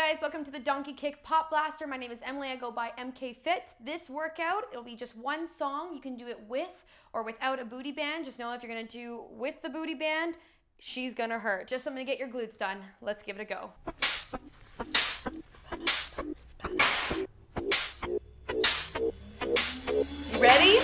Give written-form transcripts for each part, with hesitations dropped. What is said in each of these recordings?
guys, welcome to the Donkey Kick Pop Blaster. My name is Emily, I go by EMKFIT. This workout, it'll be just one song. You can do it with or without a booty band. Just know if you're gonna do with the booty band, she's gonna hurt. Just something to get your glutes done. Let's give it a go. You ready?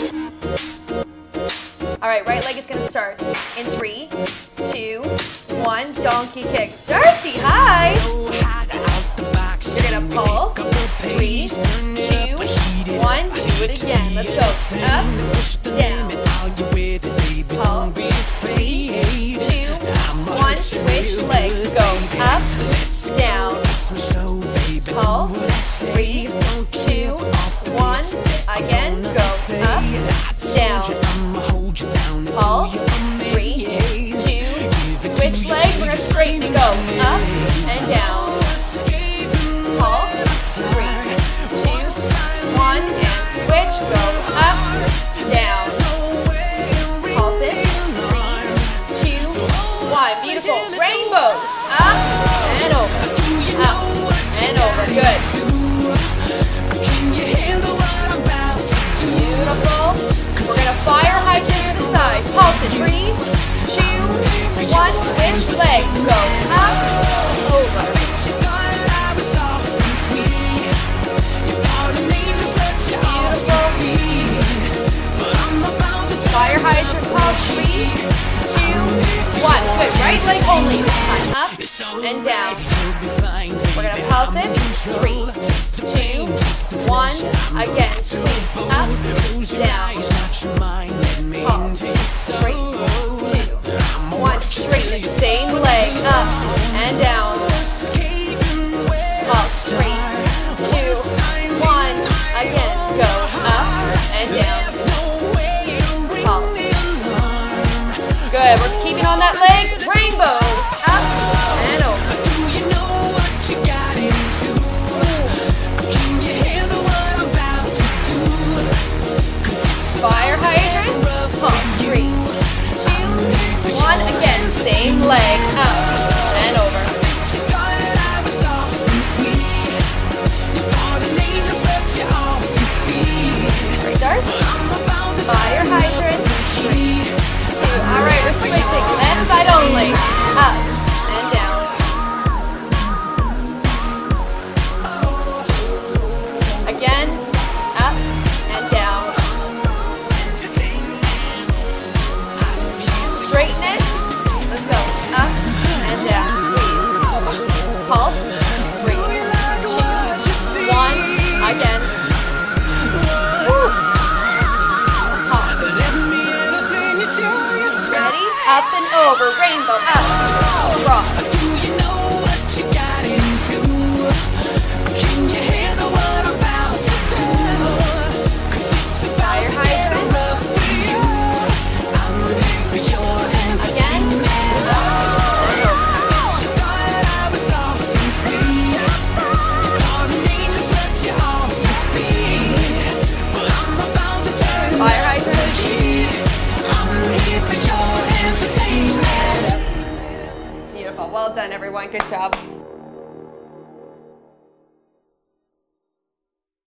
All right, right leg is gonna start in 3, 2, 1, donkey kick. Darcy, hi! You're gonna pulse, 3, 2, 1, do it again. Let's go, up, down, pulse, 3, 2, 1, switch legs, go, up, down, pulse, 3, 2, 1, again, go, up, down, pulse, 3, 2, switch leg, we're gonna straighten and go, up and down, pulse, 3, 2, 1, and switch, go up, down, pulse it, 3, 2, 1, beautiful, rainbows, up and over, good. Beautiful. We're gonna fire hydrant to the side. Pulse it. 3, 2, 1. Switch legs. Go up, over. Beautiful. Fire hydrant. Pulse. 3, 2, 1. Good. Right leg only this time. Up and down. We're gonna pulse it. 3, 2, 1. Again. Squeeze. Up, down. Pulse. 3, 2, 1. Straight. Same leg. Up and down. Pulse. 3, 2, 1. Again. Go up and down. Pulse. Good. We're keeping on that leg. Rainbows. Up and over. Fire hydrant, pump, 3, 2, 1, again, same leg, up and over. Right, Darce? Fire hydrant, 3, 2, all right, we're switching, left side only, up and down. Again, up and down. Straighten it. Let's go. Up and down. Squeeze. Pulse. 3, 2, 1. Again. Woo. Pulse. Ready? Up and over. Rainbow. Up. Rock. Fire hydrant. Fire hydrant. Beautiful. Well done, everyone. Good job.